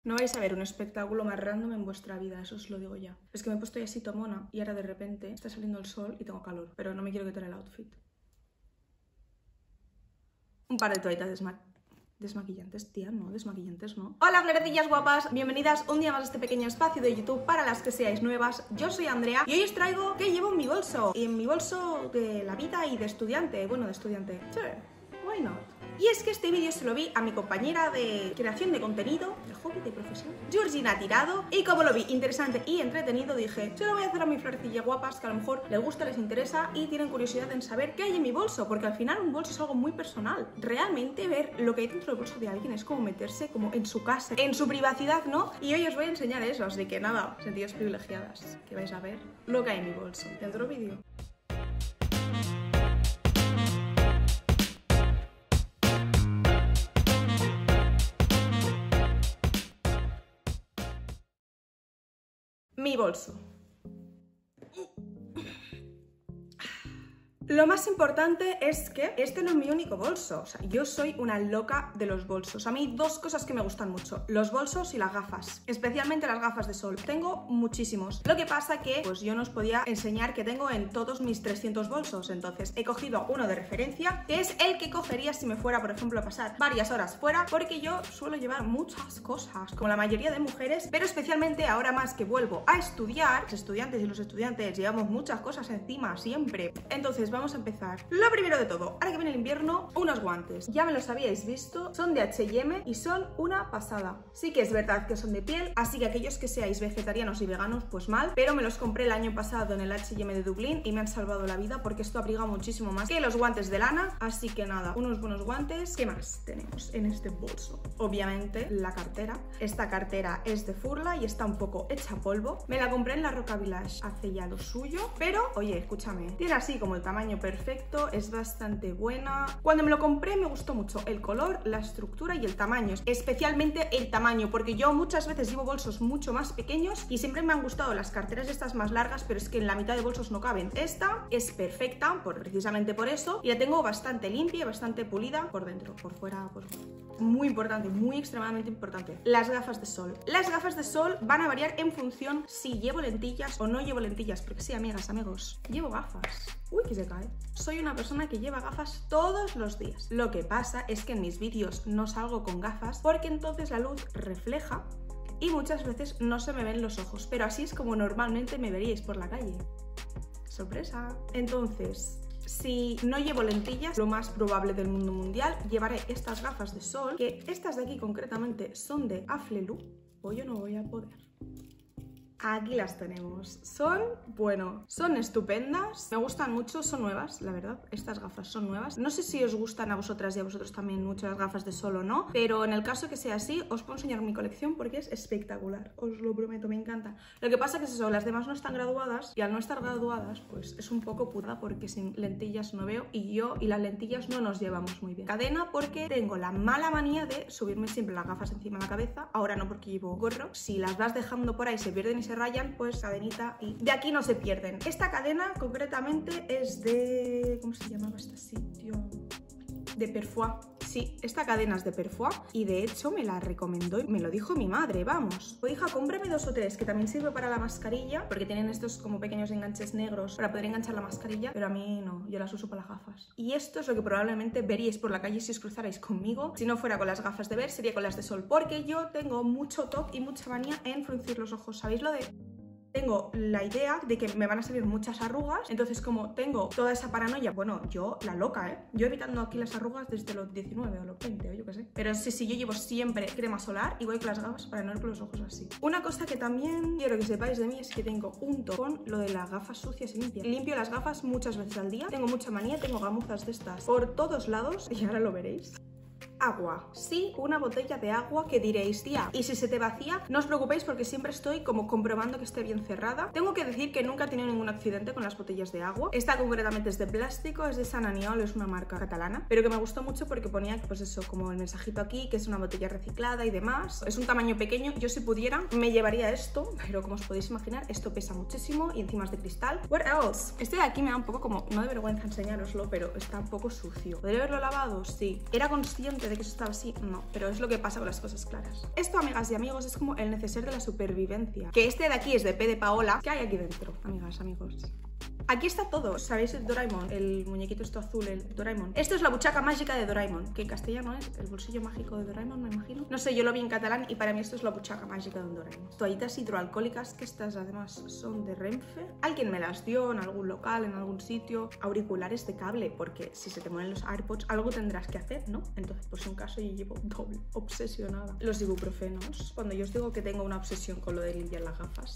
No vais a ver un espectáculo más random en vuestra vida, eso os lo digo ya. Es que me he puesto ya así tomona y ahora de repente está saliendo el sol y tengo calor, pero no me quiero quitar el outfit. Un par de toallitas desmaquillantes, tía, no, desmaquillantes no. Hola florecillas guapas, bienvenidas un día más a este pequeño espacio de YouTube para las que seáis nuevas. Yo soy Andrea y hoy os traigo qué llevo en mi bolso. Y en mi bolso de la vida y de estudiante, bueno, de estudiante. Sí, why not? Y es que este vídeo se lo vi a mi compañera de creación de contenido, de hobby, de profesión, Georgina Tirado, y como lo vi interesante y entretenido, dije, se lo voy a hacer a mis florecillas guapas que a lo mejor les gusta, les interesa y tienen curiosidad en saber qué hay en mi bolso, porque al final un bolso es algo muy personal. Realmente ver lo que hay dentro del bolso de alguien es como meterse como en su casa, en su privacidad, ¿no? Y hoy os voy a enseñar eso, así que nada, sentidos privilegiadas, que vais a ver lo que hay en mi bolso. ¿Dentro vídeo? Mi bolso. Lo más importante es que este no es mi único bolso. O sea, yo soy una loca de los bolsos. A mí hay dos cosas que me gustan mucho: los bolsos y las gafas. Especialmente las gafas de sol. Tengo muchísimos. Lo que pasa que pues yo no os podía enseñar que tengo en todos mis 300 bolsos. Entonces he cogido uno de referencia, que es el que cogería si me fuera, por ejemplo, a pasar varias horas fuera, porque yo suelo llevar muchas cosas, como la mayoría de mujeres, pero especialmente ahora más que vuelvo a estudiar. Los estudiantes y los estudiantes llevamos muchas cosas encima siempre. Entonces vamos a empezar. Lo primero de todo, ahora que viene el invierno, unos guantes. Ya me los habíais visto, son de H&M y son una pasada. Sí que es verdad que son de piel, así que aquellos que seáis vegetarianos y veganos, pues mal, pero me los compré el año pasado en el H&M de Dublín y me han salvado la vida porque esto abriga muchísimo más que los guantes de lana, así que nada, unos buenos guantes. ¿Qué más tenemos en este bolso? Obviamente la cartera. Esta cartera es de Furla y está un poco hecha polvo. Me la compré en la Roca Village hace ya lo suyo, pero oye, escúchame, tiene así como el tamaño perfecto, es bastante buena. Cuando me lo compré me gustó mucho el color, la estructura y el tamaño, especialmente el tamaño, porque yo muchas veces llevo bolsos mucho más pequeños y siempre me han gustado las carteras estas más largas, pero es que en la mitad de bolsos no caben. Esta es perfecta precisamente por eso, y la tengo bastante limpia y bastante pulida por dentro, por fuera, pues muy importante, muy extremadamente importante. Las gafas de sol. Las gafas de sol van a variar en función si llevo lentillas o no llevo lentillas, porque sí, amigas, amigos, llevo gafas. Uy, que se cae. Soy una persona que lleva gafas todos los días. Lo que pasa es que en mis vídeos no salgo con gafas porque entonces la luz refleja y muchas veces no se me ven los ojos, pero así es como normalmente me veríais por la calle. ¡Sorpresa! Entonces, si no llevo lentillas, lo más probable del mundo mundial, llevaré estas gafas de sol, que estas de aquí concretamente son de Aflelu, o yo no voy a poder. Aquí las tenemos. Son, bueno, son estupendas. Me gustan mucho, son nuevas, la verdad. Estas gafas son nuevas. No sé si os gustan a vosotras y a vosotros también muchas gafas de sol o no, pero en el caso que sea así, os puedo enseñar mi colección porque es espectacular. Os lo prometo, me encanta. Lo que pasa que es eso, las demás no están graduadas y al no estar graduadas, pues es un poco putada porque sin lentillas no veo y yo y las lentillas no nos llevamos muy bien. Cadena porque tengo la mala manía de subirme siempre las gafas encima de la cabeza. Ahora no porque llevo gorro. Si las vas dejando por ahí se pierden y se rayan, pues cadenita y de aquí no se pierden. Esta cadena concretamente es de... ¿cómo se llamaba este sitio? De Perfois. Sí, esta cadena es de Perfois y de hecho me la recomendó y me lo dijo mi madre, vamos. O hija, cómprame 2 o 3, que también sirve para la mascarilla, porque tienen estos como pequeños enganches negros para poder enganchar la mascarilla, pero a mí no, yo las uso para las gafas. Y esto es lo que probablemente veríais por la calle si os cruzarais conmigo. Si no fuera con las gafas de ver, sería con las de sol, porque yo tengo mucho toque y mucha manía en fruncir los ojos. ¿Sabéis lo de...? Tengo la idea de que me van a salir muchas arrugas, entonces como tengo toda esa paranoia, bueno, yo la loca, ¿eh? Yo evitando aquí las arrugas desde los 19 o los 20 o yo qué sé. Pero sí, yo llevo siempre crema solar y voy con las gafas para no ir con los ojos así. Una cosa que también quiero que sepáis de mí es que tengo un toque con lo de las gafas sucias y limpias. Limpio las gafas muchas veces al día, tengo mucha manía, tengo gamuzas de estas por todos lados y ahora lo veréis. Agua. Sí, una botella de agua que diréis, tía, y si se te vacía, no os preocupéis porque siempre estoy como comprobando que esté bien cerrada. Tengo que decir que nunca he tenido ningún accidente con las botellas de agua. Esta concretamente es de plástico, es de San Aniol, es una marca catalana, pero que me gustó mucho porque ponía, pues eso, como el mensajito aquí, que es una botella reciclada y demás. Es un tamaño pequeño, yo si pudiera me llevaría esto, pero como os podéis imaginar, esto pesa muchísimo y encima es de cristal. What else? Este de aquí me da un poco como, no de vergüenza enseñároslo, pero está un poco sucio. ¿Podría haberlo lavado? Sí. Era consciente de que eso estaba así, no, pero es lo que pasa con las cosas claras. Esto, amigas y amigos, es como el neceser de la supervivencia. Que este de aquí es de P de Paola. ¿Qué hay aquí dentro, amigas, amigos? Aquí está todo, ¿sabéis? El Doraemon, el muñequito esto azul, el Doraemon. Esto es la buchaca mágica de Doraemon, que en castellano es el bolsillo mágico de Doraemon, me imagino. No sé, yo lo vi en catalán y para mí esto es la buchaca mágica de un Doraemon. Toallitas hidroalcohólicas, que estas además son de Renfe. Alguien me las dio en algún local, en algún sitio. Auriculares de cable, porque si se te mueven los AirPods, algo tendrás que hacer, ¿no? Entonces, por si un caso, yo llevo doble, obsesionada. Los ibuprofenos, cuando yo os digo que tengo una obsesión con lo de limpiar las gafas.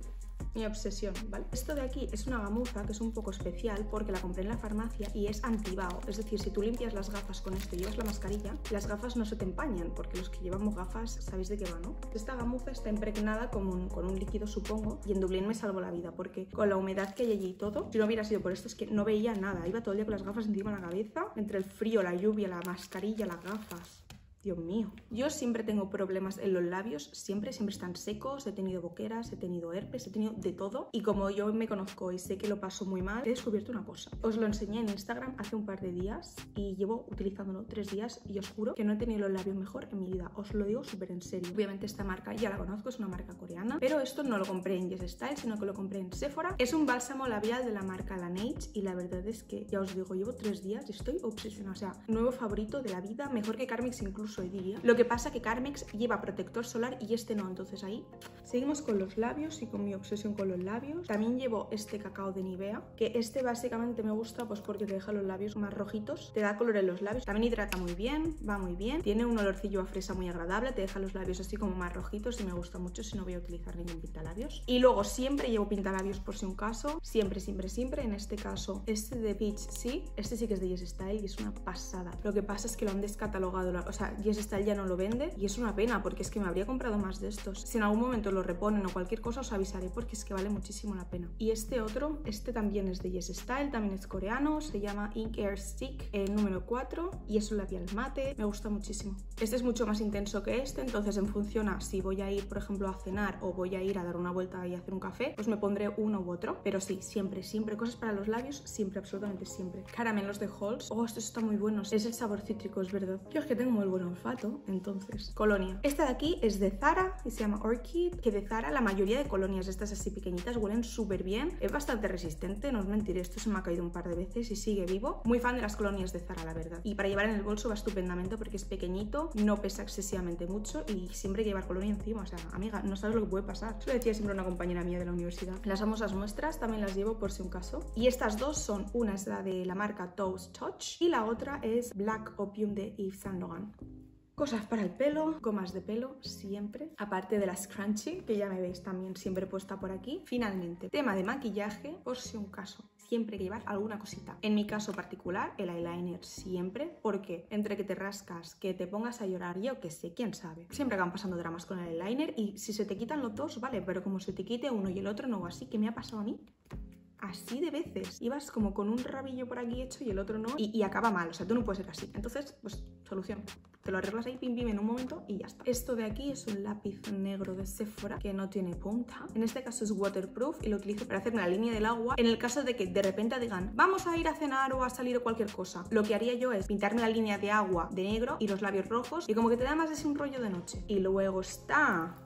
Mi obsesión, ¿vale? Esto de aquí es una gamuza que es un poco especial porque la compré en la farmacia y es antibao. Es decir, si tú limpias las gafas con esto y llevas la mascarilla, las gafas no se te empañan, porque los que llevamos gafas sabéis de qué va, ¿no? Esta gamuza está impregnada con un líquido, supongo, y en Dublín me salvó la vida porque con la humedad que hay allí y todo, si no hubiera sido por esto es que no veía nada. Iba todo el día con las gafas encima de la cabeza, entre el frío, la lluvia, la mascarilla, las gafas. Dios mío. Yo siempre tengo problemas en los labios, siempre están secos, he tenido boqueras, he tenido herpes, he tenido de todo. Y como yo me conozco y sé que lo paso muy mal, he descubierto una cosa. Os lo enseñé en Instagram hace un par de días y llevo utilizándolo 3 días y os juro que no he tenido los labios mejor en mi vida. Os lo digo súper en serio. Obviamente esta marca ya la conozco, es una marca coreana, pero esto no lo compré en Yes Style, sino que lo compré en Sephora. Es un bálsamo labial de la marca Laneige y la verdad es que, ya os digo, llevo 3 días y estoy obsesionada. O sea, nuevo favorito de la vida, mejor que Carmex incluso, diría. Lo que pasa que Carmex lleva protector solar y este no, entonces ahí seguimos con los labios y con mi obsesión con los labios. También llevo este cacao de Nivea, que este básicamente me gusta pues porque te deja los labios más rojitos, te da color en los labios, también hidrata muy bien, va muy bien, tiene un olorcillo a fresa muy agradable, te deja los labios así como más rojitos y me gusta mucho si no voy a utilizar ningún pintalabios. Y luego siempre llevo pintalabios por si un caso, siempre, en este caso este de Peach sí, este sí que es de Yes Style y es una pasada. Lo que pasa es que lo han descatalogado, o sea, Yes Style ya no lo vende y es una pena porque es que me habría comprado más de estos. Si en algún momento lo reponen o cualquier cosa os avisaré porque es que vale muchísimo la pena. Y este otro, este también es de Yes Style, también es coreano, se llama Ink Air Stick, número 4 y es un labial mate, me gusta muchísimo. Este es mucho más intenso que este, entonces en función a si voy a ir por ejemplo a cenar o voy a ir a dar una vuelta y hacer un café, pues me pondré uno u otro, pero sí, siempre cosas para los labios, siempre, absolutamente siempre. Caramelos de Halls, oh, estos están muy buenos, es el sabor cítrico, es verdad. Yo es que tengo muy buen olfato, entonces. Colonia. Esta de aquí es de Zara y se llama Orchid, que de Zara la mayoría de colonias estas así pequeñitas huelen súper bien, es bastante resistente, no os mentiré, esto se me ha caído un par de veces y sigue vivo. Muy fan de las colonias de Zara, la verdad. Y para llevar en el bolso va estupendamente porque es pequeñito, no pesa excesivamente mucho y siempre hay que llevar colonia encima, o sea, amiga, no sabes lo que puede pasar. Eso lo decía siempre una compañera mía de la universidad. Las famosas muestras también las llevo por si un caso. Y estas dos son, una es la de la marca Toast Touch y la otra es Black Opium de Yves Saint Laurent. Cosas para el pelo, gomas de pelo, siempre. Aparte de la scrunchie, que ya me veis también siempre puesta por aquí. Finalmente, tema de maquillaje, por si un caso. Siempre hay que llevar alguna cosita. En mi caso particular, el eyeliner siempre, porque entre que te rascas, que te pongas a llorar, yo que sé, quién sabe. Siempre acaban pasando dramas con el eyeliner y si se te quitan los dos, vale, pero como se te quite uno y el otro no, así que me ha pasado a mí. Así de veces, ibas como con un rabillo por aquí hecho y el otro no y acaba mal, o sea, tú no puedes ser así. Entonces, pues, solución. Te lo arreglas ahí, pim pim, en un momento y ya está. Esto de aquí es un lápiz negro de Sephora que no tiene punta. En este caso es waterproof y lo utilizo para hacerme la línea del agua en el caso de que de repente digan vamos a ir a cenar o a salir o cualquier cosa. Lo que haría yo es pintarme la línea de agua de negro y los labios rojos y como que te da más ese un rollo de noche. Y luego está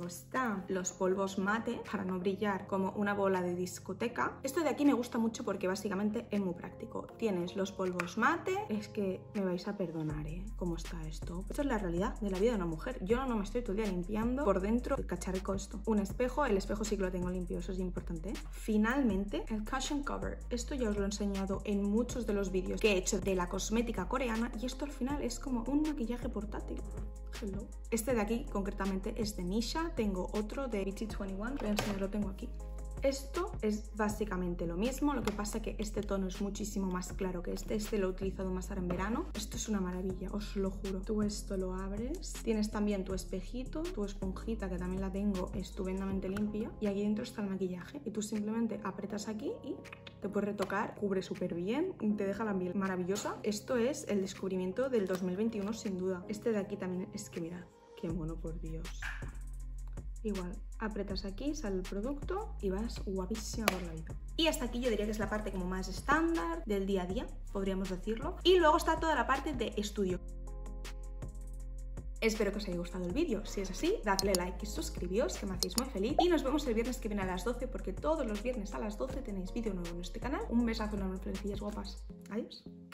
los polvos mate para no brillar como una bola de discoteca. Esto de aquí me gusta mucho porque básicamente es muy práctico. Tienes los polvos mate, es que me vais a perdonar, cómo está esto. Esto es la realidad de la vida de una mujer. Yo no me estoy todo el día limpiando por dentro el cacharrico esto. Un espejo, el espejo sí que lo tengo limpio, eso es importante. Finalmente, el cushion cover. Esto ya os lo he enseñado en muchos de los vídeos que he hecho de la cosmética coreana y esto al final es como un maquillaje portátil. Hello. Este de aquí concretamente es de Misha. Tengo otro de BT21. Voy a enseñarlo, tengo aquí. Esto es básicamente lo mismo, lo que pasa que este tono es muchísimo más claro que este lo he utilizado más ahora en verano. Esto es una maravilla, os lo juro. Tú esto lo abres, tienes también tu espejito, tu esponjita que también la tengo estupendamente limpia y aquí dentro está el maquillaje y tú simplemente apretas aquí y te puedes retocar, cubre súper bien, te deja la piel maravillosa. Esto es el descubrimiento del 2021 sin duda. Este de aquí también es que mirad, qué mono, por Dios. Igual, apretas aquí, sale el producto y vas guapísima por la vida. Y hasta aquí yo diría que es la parte como más estándar del día a día, podríamos decirlo. Y luego está toda la parte de estudio. Espero que os haya gustado el vídeo. Si es así, dadle like y suscribíos, que me hacéis muy feliz. Y nos vemos el viernes que viene a las 12, porque todos los viernes a las 12 tenéis vídeo nuevo en este canal. Un besazo enorme, florecillas guapas. Adiós.